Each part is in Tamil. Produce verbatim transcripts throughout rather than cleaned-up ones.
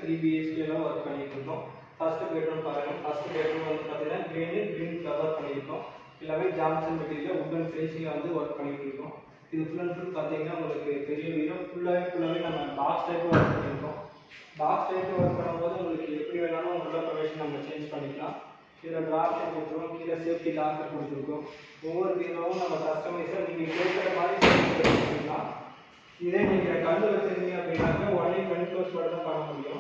த்ரீ பிஹெச்கேலாம் ஒர்க் பண்ணிட்டு இருக்கோம். ஃபர்ஸ்ட் பெட்ரூம் பாருங்க. ஃபர்ஸ்ட் பெட்ரூம் வந்து பார்த்தீங்கன்னா கிரீன் கிரீன் கவர் பண்ணியிருக்கோம். எல்லாமே ஜான்சன் மெட்டீரியல் உட்டன் ஃபினிஷிங்ல வந்து ஒர்க் பண்ணிட்டு இருக்கோம். இது ஃபுல் அண்ட் ஃபுல் பார்த்தீங்கன்னா உங்களுக்கு பெரிய வீடும் ஃபுல்லாகவே ஃபுல்லாகவே நம்ம பாக்ஸ் டைப் ஒர்க் பண்ணியிருக்கோம். பாக்ஸ் டைப் ஒர்க் பண்ணும்போது உங்களுக்கு எப்படி வேணாலும் உள்ள ப்ரொவிஷன் நம்ம சேஞ்ச் பண்ணிக்கலாம். இதில் ட்ராப்ஷன் கொடுத்துருவோம், கீழே சேஃப்டி லாக்கர் கொடுத்துருக்கோம். ஒவ்வொரு வீடும் நம்ம கஸ்டமைஸாக நீங்கள் கேட்குற மாதிரி பண்ணிக்கலாம். இதே நீங்கள் கல் வச்சுருந்தீங்க அப்படின்னாக்க உடனே டுவெண்ட்டி ஃபோர் ஸ்கொயர் தான் பண்ண முடியும்.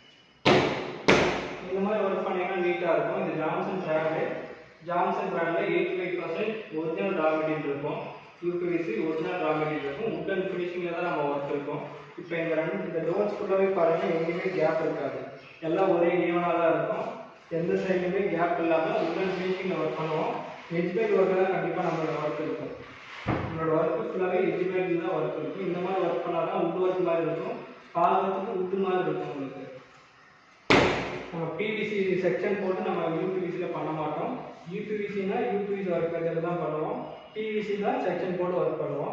இந்த மாதிரி ஒர்க் பண்ணிங்கன்னா நீட்டாக இருக்கும். இது ஜான்சன் பிராண்டு. ஜான்சன் பிராண்டில் eighty five percent original raw material இருக்கும். யூபிவிசி ஒரிஜினல் ரா மெட்டீரியல் இருக்கும். உட்டன் ஃபினிஷிங்கில் தான் நம்ம ஒர்க் இருக்கும். இப்போ இந்த ரெண்டு இந்த டோர்ஸ் ஃபுல்லாகவே பாருங்கள், எங்கேயுமே கேப் இருக்காது. எல்லாம் ஒரே ஈவனாக தான் இருக்கும். எந்த சைட்லையுமே கேப் இல்லாமல் உட்டன் ஃபினிஷிங்கில் ஒர்க் பண்ணுவோம். எஜ்பேட் ஒர்க்கு தான் கண்டிப்பாக நம்மளோட ஒர்க் இருக்கும். நம்மளோட ஒர்க்கு ஃபுல்லாகவே எஜ்பேட்டில் தான் ஒர்க் இருக்கும். இந்த மாதிரி ஒர்க் பண்ணால் தான் உட் ஒர்க் மாதிரி இருக்கும். பார்க்கறதுக்கு உட்டு மாதிரி இருக்கும் உங்களுக்கு. நம்ம பிவிசி செக்ஷன் போட்டு நம்ம யூபிவிசியில் பண்ண மாட்டோம். யூபிவிசினா யூபிவிசி ஒர்க் மெத்தட் தான் பண்ணுவோம். பிவிசி தான் செக்ஷன் போட்டு ஒர்க் பண்ணுவோம்.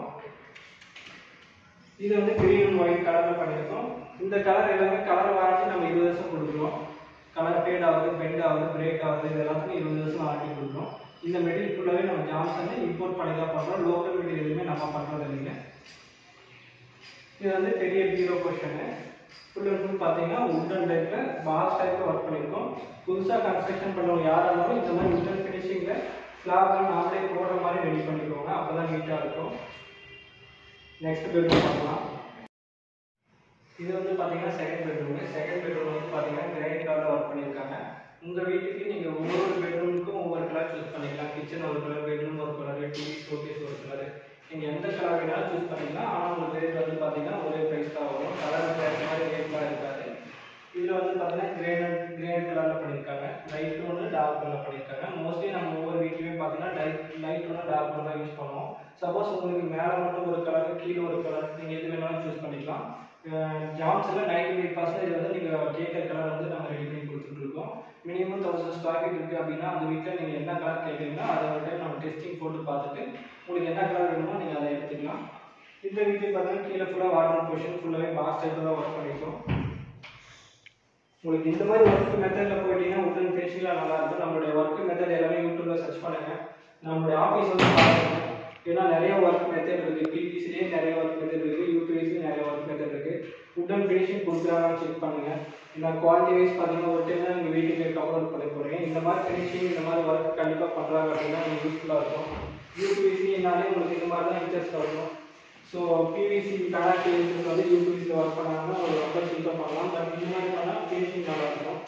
இது வந்து கிரீன் அண்ட் ஒயிட் கலரில் பண்ணியிருக்கோம். இந்த கலர் எல்லாமே கலர் வாரண்டி நம்ம இருபது வருஷம் கொடுக்குறோம். கலர் ஃபேட் ஆகுது, பெண்ட் ஆகுது, பிரேக் ஆகுது, இது எல்லாத்துக்கும் இருபது வருஷம் வாரண்டி கொடுக்குறோம். இந்த மெட்டீரியல் ஃபுல்லாகவே நம்ம ஜான்சன் இம்போர்ட் பண்ணி தான் பண்ணுறோம். லோக்கல் மெட்டீரியல் எதுவுமே நம்ம பண்ணுறது இல்லைங்க. இது வந்து பெரிய பீரோ பொசிஷனு. ஃபுல் அண்ட் ஃபுல் பார்த்தீங்கன்னா உட்டன் டைப்பில் பாக்ஸ் டைப்பில் ஒர்க் பண்ணியிருக்கோம். புதுசாக கன்ஸ்ட்ரக்ஷன் பண்ணுறவங்க யாராக இருந்தாலும் இந்த மாதிரி உட்டன் ஃபினிஷிங்கில் ஸ்லாப்லாம் நாமளே போடுற மாதிரி ரெடி பண்ணிக்கோங்க. அப்போ தான் நீட்டாக இருக்கும். நெக்ஸ்ட் பெட்ரூம் பார்க்கலாம். இது வந்து பார்த்தீங்கன்னா செகண்ட் பெட்ரூமு. செகண்ட் பெட்ரூம் வந்து பார்த்தீங்கன்னா கிரைண்ட் கலரில் ஒர்க் பண்ணியிருக்காங்க. உங்கள் வீட்டுக்கு நீங்கள் ஒவ்வொரு பெட்ரூமுக்கும் ஒவ்வொரு கலர் சூஸ் பண்ணிக்கலாம். கிச்சன் ஒரு கலர், பெட்ரூம் ஒரு கலர், டிவி ஷோகேஸ் ஒரு கலர், நீங்கள் எந்த கலர் வேணாலும் சூஸ் பண்ணிக்கலாம். ஆனால் உங்களுக்கு ரேட் வந்து பார்த்தீங்கன்னா ஒரே ப்ரைஸ் தான் வரும். கலருக்கு ஏற்ற மாதிரி ரேட்லாம் இருக்காது. இதில் வந்து பார்த்தீங்கன்னா கிரேனட் கிரேனட் கலரில் பண்ணியிருக்காங்க. லைட் ஒன்று டார்க் கலரில் பண்ணியிருக்காங்க. மோஸ்ட்லி நம்ம ஒவ்வொரு வீட்லையுமே பார்த்தீங்கன்னா லைட் லைட் ஒன்று டார்க் கலர் தான் யூஸ் பண்ணுவோம். சப்போஸ் உங்களுக்கு மேலே மட்டும் ஒரு கலர், கீழே ஒரு கலர், நீங்கள் எது வேணாலும் சூஸ் பண்ணிக்கலாம். ஜான்சனில் நைன்டி ஃபைவ் பர்சன்டேஜ் வந்து நீங்கள் கேட்குற கலர் வந்து நம்ம ரெடி பண்ணி கொடுத்துட்ருக்கோம். மினிமம் தௌசண்ட் ஸ்கொயர் ஃபீட் இருக்குது அப்படின்னா அந்த வீட்டில் நீங்கள் என்ன கலர் கேட்குறீங்களோ அதை ஒரு டைம் நம்ம டெஸ்டிங் போட்டு பார்த்துட்டு உங்களுக்கு என்ன கலர் வேணுமோ நீங்கள் அதை எடுத்துக்கலாம். இந்த வீட்டுக்கு பார்த்தீங்கன்னா கீழே ஃபுல்லாக வாட்டர் பொசிஷன் ஃபுல்லாகவே பாக்ஸ் டைப்பில் தான் ஒர்க் பண்ணியிருக்கோம். உங்களுக்கு இந்த மாதிரி ஒர்க் மெத்தடில் போயிட்டீங்கன்னா உட்டன் ஃபினிஷிங்லாம் நல்லாயிருக்கும். நம்மளுடைய ஒர்க் மெத்தட் எல்லாமே யூடியூப்பில் சர்ச் பண்ணுங்கள். நம்மளுடைய ஆஃபீஸ் வந்து பாருங்கள். ஏன்னா நிறைய ஒர்க் மெத்தட் இருக்குது. பிவிசிலேயே நிறைய ஒர்க் மெத்தட் இருக்குது, யூபிவிசிலேயே நிறைய ஒர்க் மெத்தட் இருக்குது. உட்டன் ஃபினிஷிங் கொடுக்குறாங்கன்னு செக் பண்ணுங்கள். ஏன்னா குவாலிட்டி வைஸ் பார்த்தீங்கன்னா ஒரு டைம் தான் நீங்கள் வீட்டுக்கு கவர் ஒர்க் பண்ணி போகிறீங்க. இந்த மாதிரி ஃபினிஷிங் இந்த மாதிரி ஒர்க் கண்டிப்பாக பண்ணுறாங்க அப்படின்னா உங்களுக்கு யூஸ்ஃபுல்லாக இருக்கும். யூபிவிசினாலே உங்களுக்கு இந்த மாதிரி தான் இன்ட்ரெஸ்ட் வரும். ஸோ பிவிசி கனெக்ட் இன்ட்ரெஸ்ட் வந்து யூபிவிசியில் ஒர்க் பண்ணாங்கன்னா ஒரு ரொம்ப சீக்கிரம் பண்ணலாம். பட் இந்த மாதிரி பண்ணால் ஃபினிஷிங் நல்லா இருக்கும்.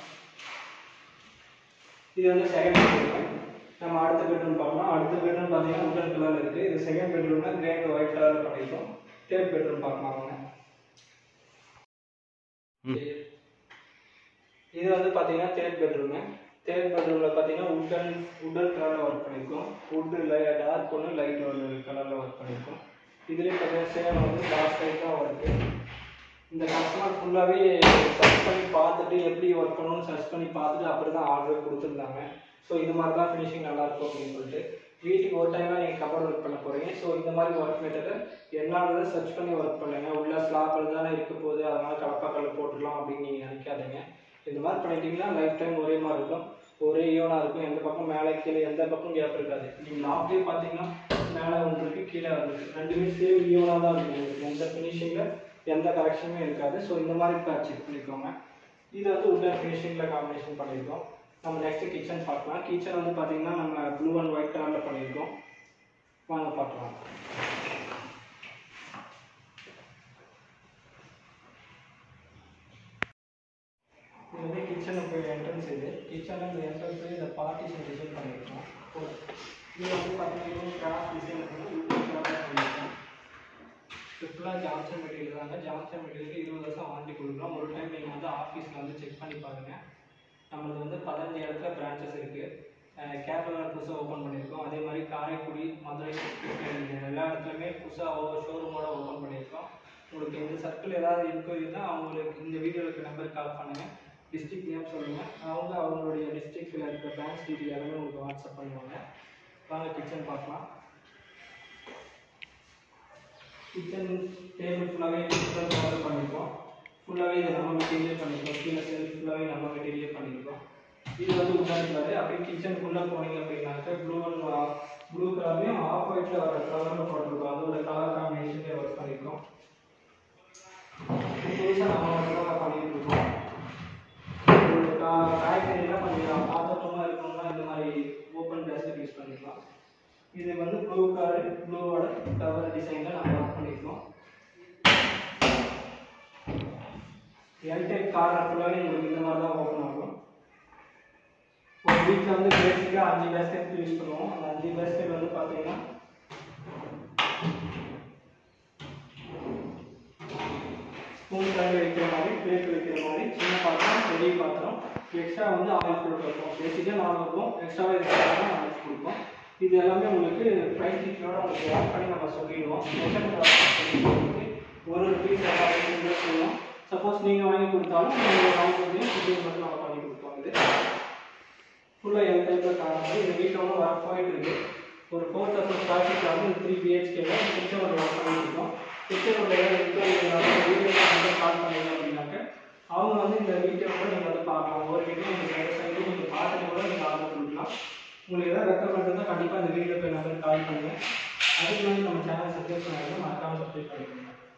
இது வந்து செகண்ட் பெட்ரூம். நம்ம அடுத்த பெட்ரூம் பார்க்கலாம். அடுத்த பெட்ரூம் பார்த்தீங்கன்னா உட்டன் கலரில் இருக்குது. இது செகண்ட் பெட்ரூம்னா கிரே அண்ட் ஒயிட் கலரில் பண்ணியிருக்கோம். தேர்ட் பெட்ரூம் பார்க்கலாம் வாங்க. இது வந்து பார்த்தீங்கன்னா தேர்ட் பெட்ரூமு. தேர்ட் பெட்ரூமில் பார்த்தீங்கன்னா உட்டன் உட்டன் கலரில் ஒர்க் பண்ணியிருக்கோம். உட்டு டார்க் ஒன்று லைட் ஒரு கலரில் ஒர்க் பண்ணியிருக்கோம். இதுலேயே பார்த்தீங்கன்னா சேம் வந்து பாக்ஸ் டைப் தான் ஒர்க்கு. இந்த கஸ்டமர் ஃபுல்லாகவே சர்ச் பண்ணி பார்த்துட்டு எப்படி ஒர்க் பண்ணணும்னு சர்ச் பண்ணி பார்த்துட்டு அப்படி தான் ஆர்டர் கொடுத்துருந்தாங்க. ஸோ இது மாதிரி தான் ஃபினிஷிங் நல்லாயிருக்கும் அப்படின்னு சொல்லிட்டு வீட்டுக்கு ஒரு டைமாக நீங்கள் கவர் ஒர்க் பண்ண போகிறீங்க. ஸோ இந்த மாதிரி ஒர்க் மெத்தடை என்னால சர்ச் பண்ணி ஒர்க் பண்ணுங்கள். உள்ள ஸ்லாப்பில் தானே இருக்க போகுது, அதனால் கலப்பாக்கல் போட்டுடலாம் அப்படின்னு நீங்கள் நினைக்காதீங்க. இந்த மாதிரி பண்ணிட்டீங்கன்னா லைஃப் டைம் ஒரே மாதிரி இருக்கும், ஒரே ஈவனாக இருக்கும். எந்த பக்கம் மேலே கீழே எந்த பக்கம் கேப் இருக்காது. நீங்கள் லாப்லேயே பார்த்தீங்கன்னா மேலே வந்துருக்கு, கீழே வந்துருக்கு, ரெண்டுமே சேம் ஈவனாக தான் இருக்கும். உங்களுக்கு எந்த ஃபினிஷிங்கில் எந்த கரெக்ஷனுமே இருக்காது. ஸோ இந்த மாதிரி இப்போ செக் பண்ணிக்கோங்க. இது வந்து உட்டன் ஃபினிஷிங்கில் காம்பினேஷன் பண்ணியிருக்கோம். நம்ம நெக்ஸ்ட்டு கிச்சன் பார்க்கலாம். கிச்சன் வந்து பார்த்தீங்கன்னா நம்ம ப்ளூ அண்ட் ஒயிட் கலரில் பண்ணியிருக்கோம். வாங்க பார்க்கலாம். இது வந்து கிச்சனுக்கு என்ட்ரன்ஸ். இது கிச்சனில் இந்த என்ட்ரன்ஸ் இந்த பார்ட்டிஷன் டிசைன் பண்ணியிருக்கோம். இது வந்து பார்த்தீங்கன்னா கிராஸ் டிசைன் பண்ணியிருக்கோம். ஃபுல்லாக ஜான்சன் மெட்டீரியல் தாங்க. ஜான்சன் மெட்டீரியலுக்கு இருபது வருஷம் வாரண்டி கொடுக்குறோம். ஒரு டைம் நீங்கள் வந்து ஆஃபீஸில் வந்து செக் பண்ணி பாருங்கள். நம்மளுக்கு வந்து பதினஞ்சு இடத்துல பிரான்ச்சஸ் இருக்குது. கேரளாவில் புதுசாக ஓப்பன் பண்ணியிருக்கோம். அதே மாதிரி காரைக்குடி, மதுரை, எல்லா இடத்துலையுமே புதுசாக ஷோரூமோட ஓப்பன் பண்ணியிருக்கோம். உங்களுக்கு இந்த சர்க்கிள் ஏதாவது இருக்கோ இருந்தால் அவங்களுக்கு இந்த வீடியோவுக்கு நம்பருக்கு கால் பண்ணுங்கள். டிஸ்ட்ரிக்ட் நேம் சொல்லுங்கள். அவங்க அவங்களுடைய டிஸ்ட்ரிக்டில் இருக்கிற பிரான்ச் டீட்டெயில் எல்லாமே உங்களுக்கு வாட்ஸ்அப் பண்ணுவாங்க. வாங்க கிச்சன் பார்க்கலாம். கிச்சன் டேபிள் ஃபுல்லாகவே டிஜிட்டல் கவர் பண்ணியிருக்கோம். ஃபுல்லாகவே இதை நம்ம மெட்டீரியல் பண்ணியிருக்கோம். கீழே செல்ஃப் ஃபுல்லாகவே நம்ம மெட்டீரியல் பண்ணியிருக்கோம். இது வந்து உட்காந்து பாரு. அப்படியே கிச்சனுக்குள்ளே போனீங்க அப்படின்னாக்க ப்ளூ ப்ளூ கலர்லையும் ஆஃப் ஒயிட்டில் வர கலரில் போட்டிருக்கோம். அதோட கலர் காம்பினேஷன்லேயே ஒர்க் பண்ணியிருக்கோம். புதுசாக நம்ம மட்டும் தான் பண்ணிட்டு இருக்கோம். காய்கறிலாம் பண்ணிக்கலாம். பாத்திரமாக இருக்கணும்னா இந்த மாதிரி ஓப்பன் பேஸ்கெட் யூஸ் பண்ணிக்கலாம். இது வந்து ப்ளூ கலர் ப்ளூவோட கவர் டிசைனில் நம்ம ஒர்க் பண்ணியிருக்கோம். எல் டைப் கார்னர் ஃபுல்லாகவே உங்களுக்கு இந்த மாதிரி தான் ஓப்பன் ஆகும். ஒரு வீட்டில் வந்து பேசிக்காக அஞ்சு பேஸ்கெட் யூஸ் பண்ணுவோம். அந்த அஞ்சு பேஸ்கெட் வந்து பார்த்தீங்கன்னா ஸ்பூன் கலர் வைக்கிற மாதிரி, பிளேட் வைக்கிற மாதிரி, சின்ன பாத்திரம், பெரிய பாத்திரம், எக்ஸ்ட்ரா வந்து ஆயில் கொடுத்துருக்கோம். பேசிக்காக நாங்கள் இருக்கும், எக்ஸ்ட்ராவாக இருக்கிறதா ஆயில் கொடுப்போம். இது எல்லாமே உங்களுக்கு ப்ரைஸ் டீட்டோட உங்களுக்கு ஆட் பண்ணி நம்ம சொல்லிடுவோம். ஒரு ஒரு பீஸ் எல்லாமே சொல்லுவோம். சப்போஸ் நீங்கள் வாங்கி கொடுத்தாலும் நீங்கள் வாங்கி கொடுத்தீங்க ஃபிட்டிங் மட்டும் நம்ம பண்ணி கொடுப்போம். இது ஃபுல்லாக எல் டைப்பில் காரணம் இந்த வீட்டில் வந்து ஒர்க் போயிட்டு இருக்கு. ஒரு ஃபோர் தௌசண்ட் ஸ்கொயர் ஃபீட்டில் வந்து த்ரீ பிஹெச்கேல கிச்சன் ஒரு ஒர்க் பண்ணியிருக்கோம். கிச்சனோட வீடியோ வந்து கால் பண்ணீங்க அப்படின்னாக்க அவங்க வந்து இந்த வீடியோ கூட நீங்கள் வந்து பார்க்கலாம். ஒவ்வொரு வீடியோ நீங்கள் சைடு நீங்கள் பார்த்துட்டு கூட நீங்கள் ஆர்டர் கொடுக்கலாம். உங்களுக்கு எதாவது ரெக்கமெண்ட் இருந்தால் கண்டிப்பாக இந்த வீடியோ போய் நம்பருக்கு கால் பண்ணுங்கள். அதுக்கு வந்து நம்ம சேனல் சப்ஸ்கிரைப் பண்ணாங்க மறக்காமல் சப்ஸ்கிரைப் பண்ணிக்கோங்க.